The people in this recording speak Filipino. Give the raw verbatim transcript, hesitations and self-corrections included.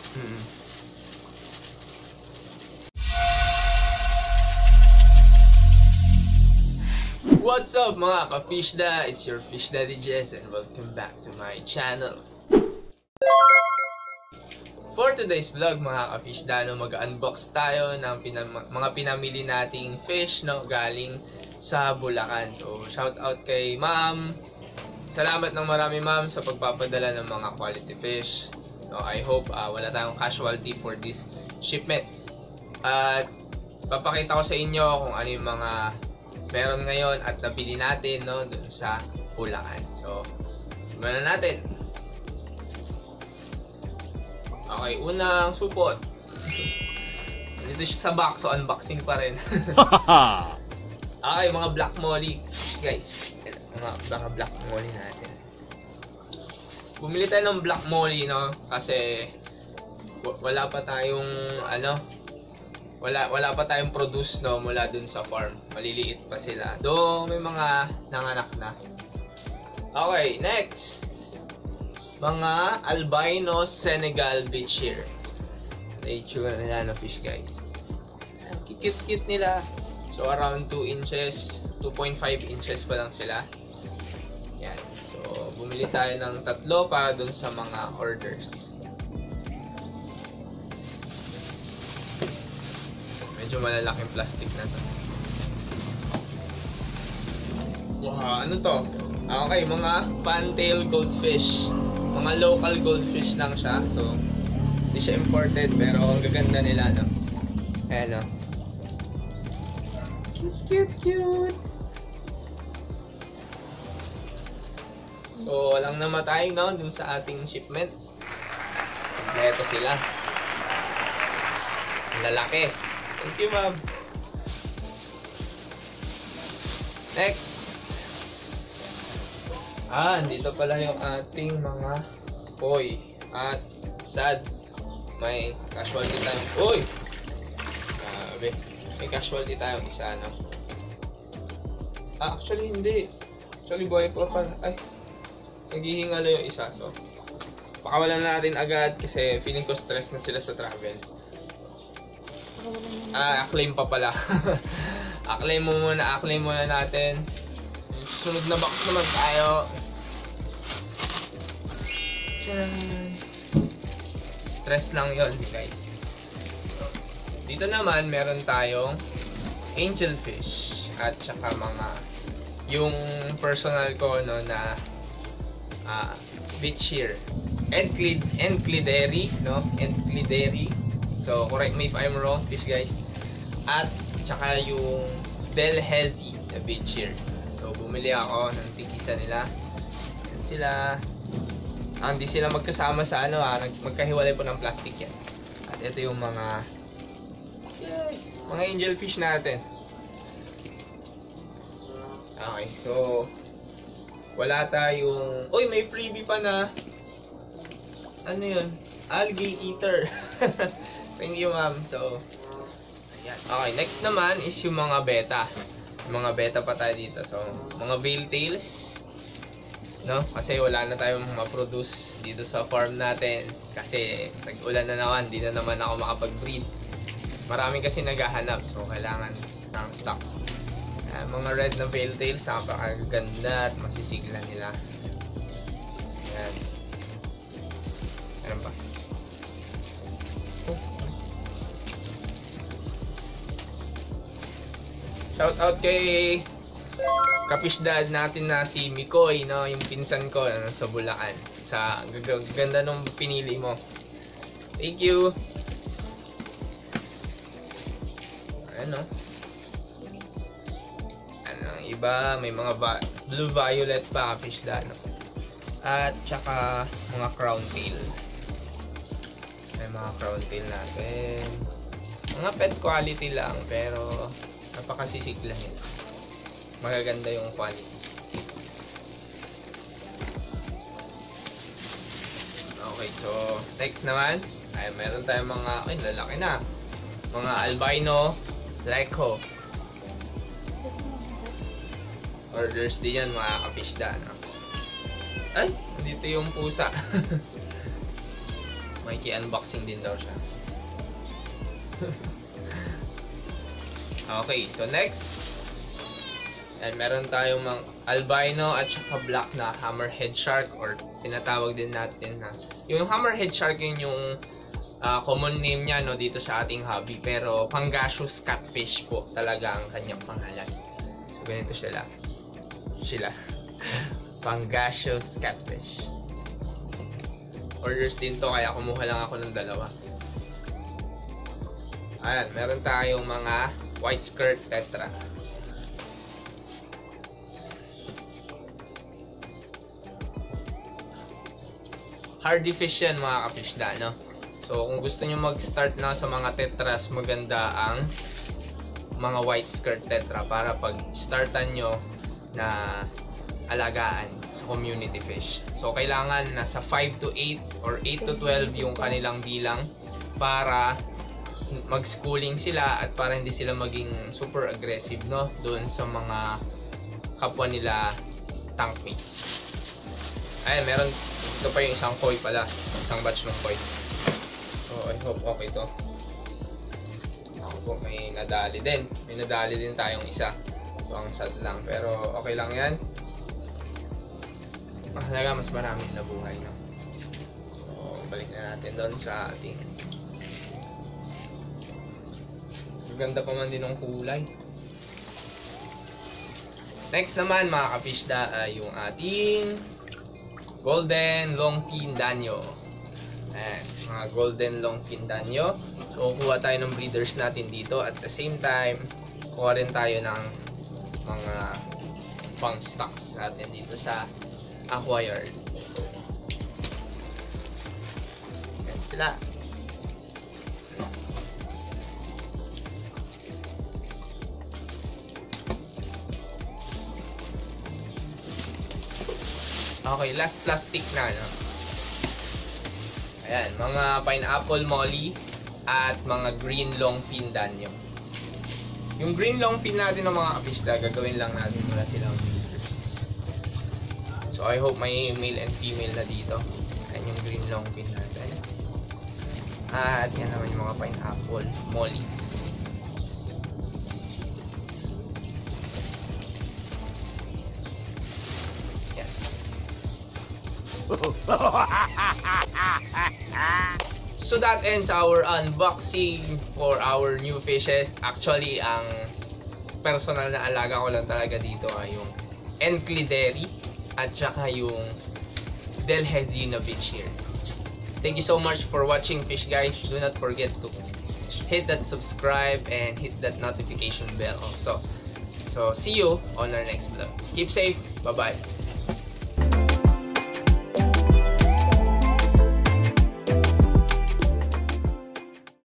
Hmm. What's up mga ka-fishda? It's your Fish Daddy Jess and welcome back to my channel. For today's vlog mga ka-fishda, no, mag-unbox tayo ng pinam mga pinamili nating fish, no, galing sa Bulacan. So shout out kay ma'am. Salamat ng marami ma'am sa pagpapadala ng mga quality fish. So I hope uh, wala tayong casualty for this shipment. At papakita ko sa inyo kung ano yung mga meron ngayon at nabili natin, no, dun sa Bulacan. So, simulan na natin. Okay, unang supot. Dito siya sa box, so unboxing pa rin. Okay, mga black molly. Guys, mga, mga black molly natin. Bumili tayo ng black molly, no, kasi wala pa tayong, ano, Wala, wala pa tayong produce, no, mula dun sa farm. Maliliit pa sila. Do may mga nanganak na. Okay, next. Mga albino Senegal beach here. Ito yung nila na fish, guys. Cute-cute nila. So, around two inches. two point five inches pa lang sila. Yan. So, bumili tayo ng tatlo para dun sa mga orders. Medyo malalaking plastic na to. Wow, ano to? Okay, mga fantail goldfish. Mga local goldfish lang siya. So, hindi siya imported pero ang gaganda nila, no? Ayan, no? Cute, cute, cute! So, walang namatay, no? Dun sa ating shipment. Ito sila. Lalaki. Thank you, ma'am. Next. Ah, dito pala yung ating mga koi. At sad, may casualty tayong koi. Grabe. May casualty tayong isa, no? Ah, actually hindi. Actually, buhay pa pa. Ay, naghihingalo yung isa. So, pakawalan natin agad kasi feeling ko stress na sila sa travel. Ah, acclaim pa pala. Acclaim mo muna, acclaim muna natin. Sunod na box naman tayo. Tcharan! Stress lang yon, guys. Dito naman, meron tayong angelfish. At saka mga yung personal ko, no, na uh, beach here. Enclid Enclidery, no? Enclidery. So, correct me if I'm wrong, fish guys. At, tsaka yung Delhezi na beach here. So, bumili ako ng tigisa nila. Yan sila. Ah, hindi sila magkasama sa ano, ah. Magkahiwalay po ng plastic yan. At ito yung mga yay, mga angelfish natin. Okay, so wala tayong... Uy, may freebie pa na ano yun? Algae eater. Thank you, ma'am. So, ayan. Okay, next naman is yung mga beta. Yung mga beta pa tayo dito. So, mga veil tails. No? Kasi wala na tayong ma-produce dito sa farm natin. Kasi tag-ulan na naman. Hindi na naman ako makapag-breed. Marami kasi naghahanap. So, kailangan ng stock. Ayan, mga red na veil tails. Napakaganda at masisigla nila. Ayan. Ayan pa. Shout out kay ka-fishda natin na si Mikoy, no, yung pinsan ko na sa Bulacan. Sa ganda nung pinili mo. Thank you. Ano? Ano, iba may mga blue violet pa ka-fishda, no. At saka mga crown tail. May mga crown tail natin. Mga pet quality lang pero napakasisigla nila. Magaganda yung quality. Okay, so next naman ay meron tayong mga, ay lalaki na, mga albino Leco. Orders din yan mga ka-fishda, no? Ay, nandito yung pusa. Makiki-unboxing din daw siya. Okay, so next. And meron tayong mga albino at saka black na hammerhead shark, or tinatawag din natin na yung hammerhead shark, yun yung uh, common name niya, no, dito sa ating hobby, pero pangasius catfish po talaga ang kanyang pangalan. So ganito sila. Sila. Pangasius catfish. Orders din to, kaya kumuha lang ako ng dalawa. Ayan, meron tayong mga white skirt tetra. Hardy fish yan mga ka-fishda, no? So kung gusto nyo mag-start na sa mga tetras, maganda ang mga white skirt tetra para pag-startan nyo na alagaan sa community fish. So kailangan nasa five to eight or eight to twelve yung kanilang bilang para mag-schooling sila at para hindi sila maging super aggressive, no, doon sa mga kapwa nila tank mates. Ay, meron ito pa yung isang koi pala, isang batch ng koi. So I hope okay to. Ako po, may nadali din. May nadali din tayong isa. So ang sad lang, pero okay lang yan. Mahalaga mas marami na buhay, no? So balik na natin doon sa ating. Ganda pa man din ng kulay. Next naman mga ka-fishda ay yung ating golden longfin danyo. Ayan, mga golden longfin danyo. So kuha tayo ng breeders natin dito, at the same time kuha rin tayo ng mga pang stocks natin dito sa aquarium. Ayan sila. Okay, last plastic na, no? Ayan, mga pineapple molly at mga green longfin danyo. Yung green longfin natin ng mga ka-fishda, gagawin lang natin mula silang feeders. So I hope may male and female na dito. Ayan yung green longfin natin. At yan naman yung mga pineapple molly. So that ends our unboxing for our new fishes. Actually, ang personal na alaga ko lang talaga dito ay yung Enclideri at saka yung Delhezinovic here. Thank you so much for watching, fish guys. Do not forget to hit that subscribe and hit that notification bell also. So see you on our next vlog. Keep safe. Bye bye.